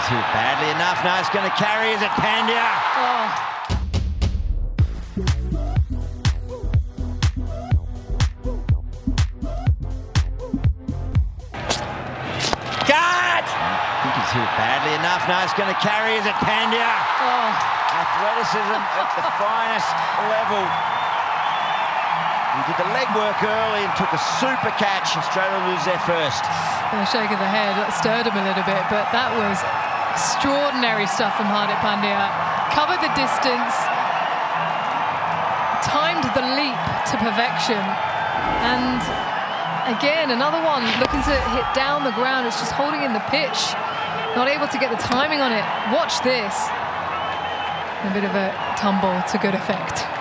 It's hit badly enough. Now it's going to carry. Is it Pandya? Oh. Catch! I think it's hit badly enough. Now it's going to carry. Is it Pandya? Oh. Athleticism at the finest level. He did the legwork early and took a super catch. Australia lose their first. A shake of the head, that stirred him a little bit, but that was extraordinary stuff from Hardik Pandya. Covered the distance, timed the leap to perfection, and again, another one looking to hit down the ground. It's just holding in the pitch, not able to get the timing on it. Watch this. A bit of a tumble to good effect.